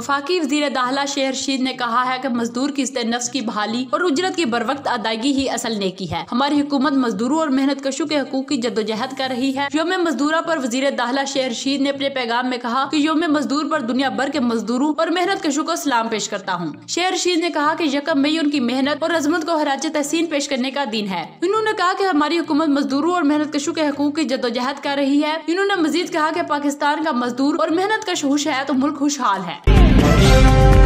वफाकी वज़ीर दाखिला शेर रशीद ने कहा है कि मजदूर की इज्जत नफ्स की बहाली और उजरत की बरवक्त अदायगी ही असल नेकी है। हमारी हुकूमत मजदूरों और मेहनत कशों के हकूक की जद्दोजहद कर रही है। यौम मजदूरा पर वज़ीर दाखिला शेर रशीद ने अपने पैगाम में कहा कि यौम मजदूर पर दुनिया भर के मजदूरों और मेहनत कशों को सलाम पेश करता हूँ। शेर रशीद ने कहा कि 1 मई उनकी मेहनत और अजमत को खराज तहसीन पेश करने का दिन है। उन्होंने कहा कि हमारी हुकूमत मजदूरों और मेहनत कशों के हकूक की जद्दोजहद कर रही है। उन्होंने मजीद कहा कि पाकिस्तान का मजदूर और मेहनत कश खुश है तो मुल्क खुशहाल है।